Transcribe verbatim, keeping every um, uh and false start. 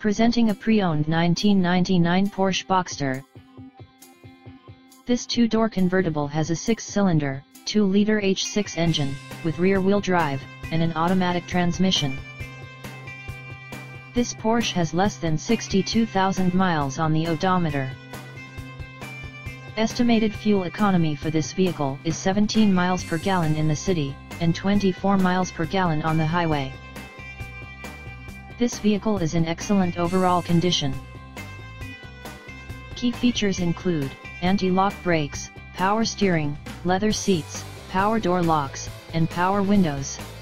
Presenting a pre-owned nineteen ninety-nine Porsche Boxster. This two-door convertible has a six-cylinder, two liter H six engine, with rear-wheel drive, and an automatic transmission. This Porsche has less than sixty-two thousand miles on the odometer. Estimated fuel economy for this vehicle is seventeen miles per gallon in the city, and twenty-four miles per gallon on the highway. This vehicle is in excellent overall condition. Key features include anti-lock brakes, power steering, leather seats, power door locks, and power windows.